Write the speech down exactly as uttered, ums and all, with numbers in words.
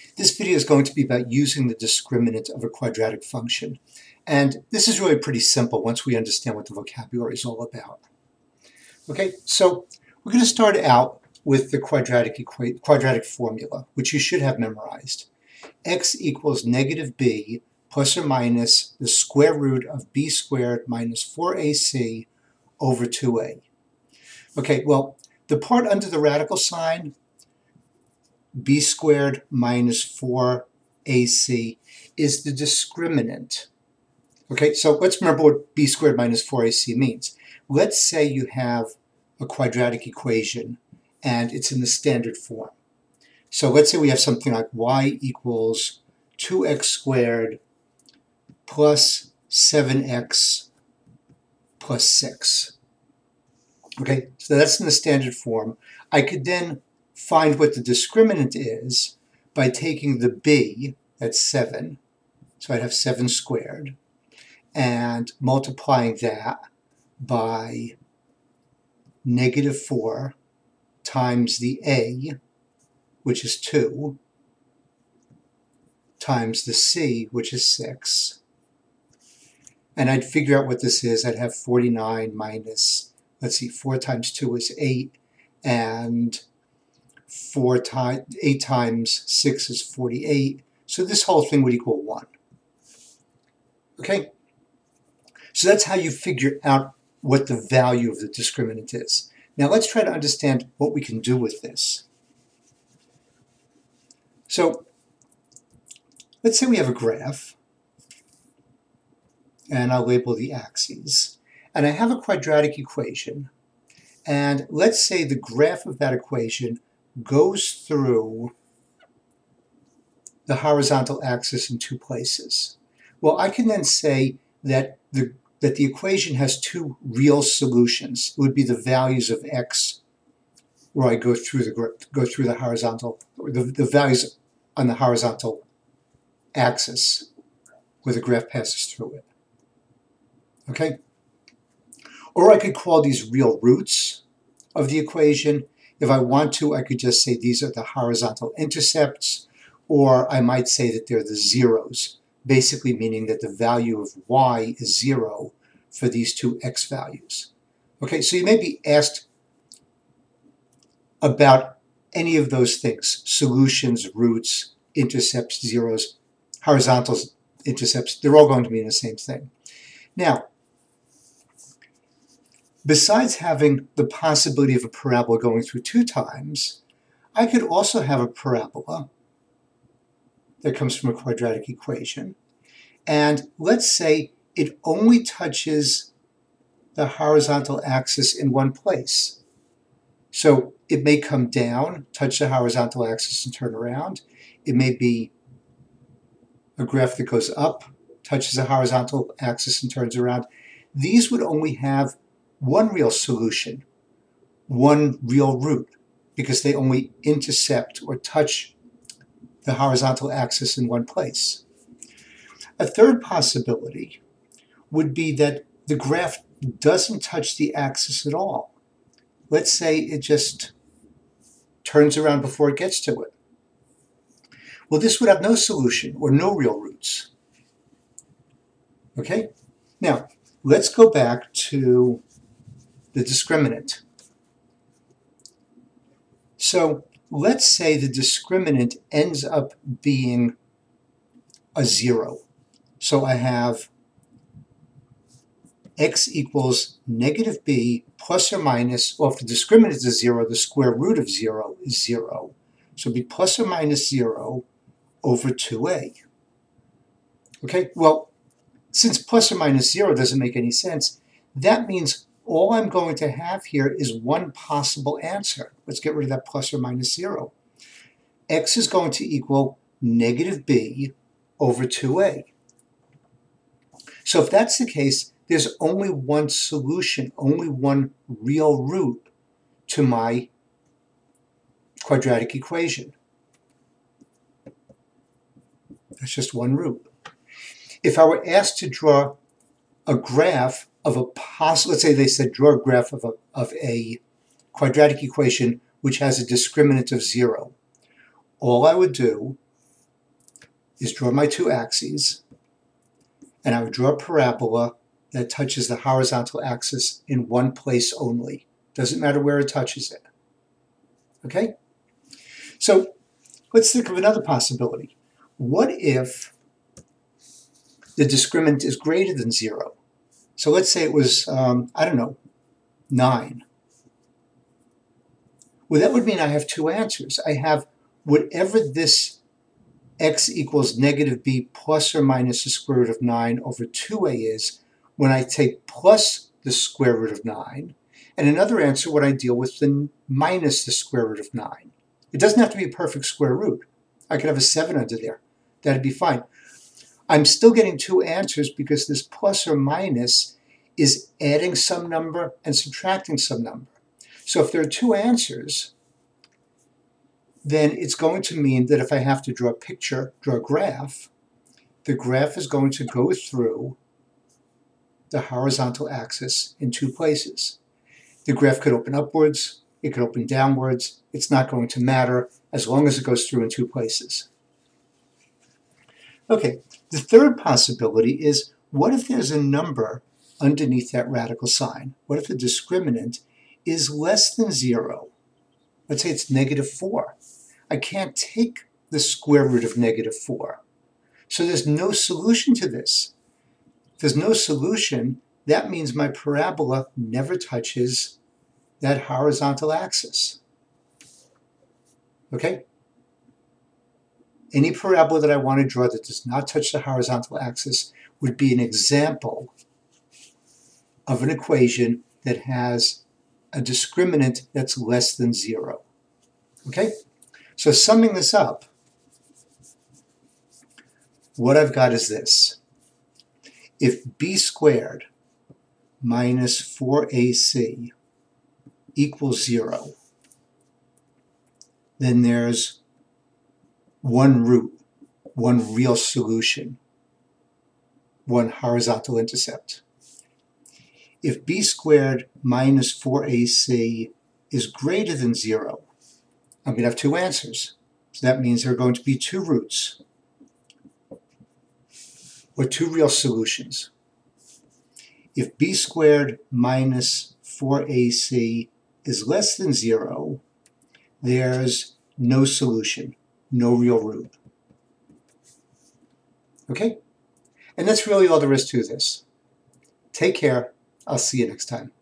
This video is going to be about using the discriminant of a quadratic function. And this is really pretty simple once we understand what the vocabulary is all about. Okay, so we're going to start out with the quadratic, equa quadratic formula, which you should have memorized. X equals negative b plus or minus the square root of b squared minus four a c over two a. Okay, well, the part under the radical sign, b squared minus four a c, is the discriminant. Okay, so let's remember what b squared minus four a c means. Let's say you have a quadratic equation and it's in the standard form. So let's say we have something like y equals two x squared plus seven x plus six. Okay, so that's in the standard form. I could then find what the discriminant is by taking the b, that's seven, so I'd have seven squared, and multiplying that by negative four times the a, which is two, times the c, which is six. And I'd figure out what this is. I'd have forty-nine minus, let's see, four times two is eight, and four times, eight times six is forty-eight. So this whole thing would equal one. Okay? So that's how you figure out what the value of the discriminant is. Now let's try to understand what we can do with this. So let's say we have a graph, and I'll label the axes. And I have a quadratic equation, and let's say the graph of that equation goes through the horizontal axis in two places. Well, I can then say that the that the equation has two real solutions. It would be the values of x, where I go through the go through the horizontal, or the, the values on the horizontal axis, where the graph passes through it. Okay? Or I could call these real roots of the equation. If I want to, I could just say these are the horizontal intercepts, or I might say that they're the zeros, basically meaning that the value of y is zero for these two x values. Okay, so you may be asked about any of those things: solutions, roots, intercepts, zeros, horizontal intercepts. They're all going to mean the same thing. Now, besides having the possibility of a parabola going through two times, I could also have a parabola that comes from a quadratic equation. And let's say it only touches the horizontal axis in one place. So it may come down, touch the horizontal axis, and turn around. It may be a graph that goes up, touches the horizontal axis, and turns around. These would only have one real solution, one real root, because they only intercept or touch the horizontal axis in one place. A third possibility would be that the graph doesn't touch the axis at all. Let's say it just turns around before it gets to it. Well, this would have no solution or no real roots. Okay? Now, let's go back to the discriminant. So let's say the discriminant ends up being a zero. So I have x equals negative b plus or minus, well, if the discriminant is zero, the square root of zero is zero. So it'd be plus or minus zero over two a. Okay, well, since plus or minus zero doesn't make any sense, that means all I'm going to have here is one possible answer. Let's get rid of that plus or minus zero. X is going to equal negative b over two a. So if that's the case, there's only one solution, only one real root to my quadratic equation. That's just one root. If I were asked to draw a graph of a possible, let's say they said draw a graph of a, of a quadratic equation which has a discriminant of zero, all I would do is draw my two axes, and I would draw a parabola that touches the horizontal axis in one place only. Doesn't matter where it touches it. Okay? So let's think of another possibility. What if the discriminant is greater than zero? So let's say it was, um, I don't know, nine. Well, that would mean I have two answers. I have whatever this x equals negative b plus or minus the square root of nine over two a is when I take plus the square root of nine. And another answer when I deal with the minus the square root of nine. It doesn't have to be a perfect square root. I could have a seven under there. That'd be fine. I'm still getting two answers because this plus or minus is adding some number and subtracting some number. So if there are two answers, then it's going to mean that if I have to draw a picture, draw a graph, the graph is going to go through the horizontal axis in two places. The graph could open upwards, it could open downwards. It's not going to matter as long as it goes through in two places. Okay, the third possibility is, what if there's a number underneath that radical sign? What if the discriminant is less than zero? Let's say it's negative four. I can't take the square root of negative four. So there's no solution to this. If there's no solution, that means my parabola never touches that horizontal axis. Okay? Any parabola that I want to draw that does not touch the horizontal axis would be an example of an equation that has a discriminant that's less than zero. Okay? So summing this up, what I've got is this. If b squared minus four a c equals zero, then there's one root, one real solution, one horizontal intercept. If b squared minus four a c is greater than zero, I'm going to have two answers. So that means there are going to be two roots, or two real solutions. If b squared minus four a c is less than zero, there's no solution, no real root. Okay? And that's really all there is to this. Take care. I'll see you next time.